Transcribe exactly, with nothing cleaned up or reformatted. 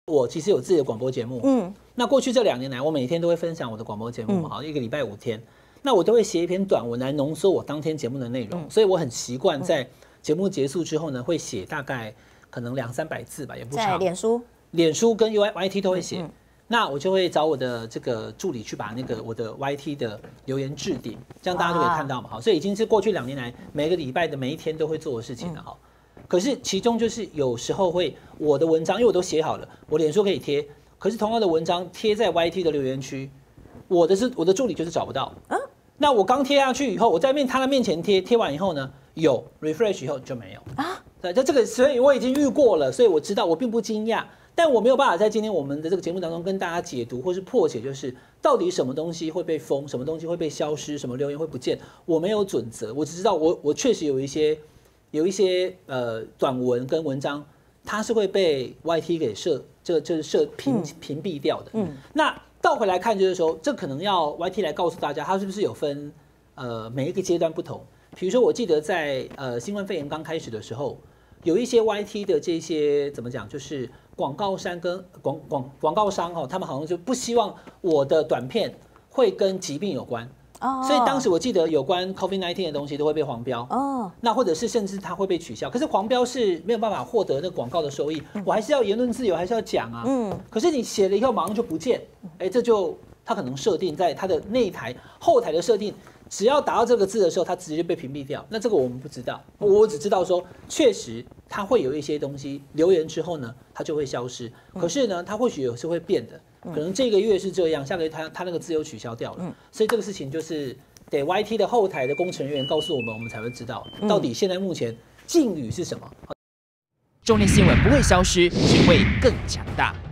我其实有自己的广播节目，嗯，那过去这两年来，我每天都会分享我的广播节目嘛，好、嗯，一个礼拜五天，那我都会写一篇短文来浓缩我当天节目的内容，嗯、所以我很习惯在节目结束之后呢，会写大概可能两三百字吧，也不长。 在脸书、 脸书跟 U Y T 都会写，嗯嗯、那我就会找我的这个助理去把那个我的 Y T 的留言置顶，这样大家就可以看到嘛，好，所以已经是过去两年来每个礼拜的每一天都会做的事情了哈。嗯可是其中就是有时候会我的文章，因为我都写好了，我脸书可以贴，可是同样的文章贴在 Y T 的留言区，我的是我的助理就是找不到。嗯，那我刚贴下去以后，我在面他的面前贴，贴完以后呢，有 refresh 以后就没有啊。对，这这个所以我已经遇过了，所以我知道我并不惊讶，但我没有办法在今天我们的这个节目当中跟大家解读或是破解，就是到底什么东西会被封，什么东西会被消失，什么留言会不见，我没有准则，我只知道我我确实有一些。有一些呃短文跟文章，它是会被 Y T 给设，这就是设屏屏蔽掉的。嗯，那倒回来看，就是说，这可能要 Y T 来告诉大家，它是不是有分呃每一个阶段不同？比如说，我记得在呃新冠肺炎刚开始的时候，有一些 Y T 的这些怎么讲，就是广告商跟广广广告商哈、哦，他们好像就不希望我的短片会跟疾病有关。Oh. 所以当时我记得有关 COVID 十九 的东西都会被黄标，哦， oh. 那或者是甚至它会被取消。可是黄标是没有办法获得那个广告的收益，嗯、我还是要言论自由，还是要讲啊。嗯，可是你写了以后马上就不见，哎，这就它可能设定在它的内台后台的设定，只要打到这个字的时候，它直接被屏蔽掉。那这个我们不知道，我只知道说确实它会有一些东西留言之后呢，它就会消失。可是呢，它或许有时会变的。可能这个月是这样，下个月他他那个字又取消掉了，嗯、所以这个事情就是得 Y T 的后台的工程人员告诉我们，我们才会知道到底现在目前禁语是什么。 重点新闻不会消失，只会更强大。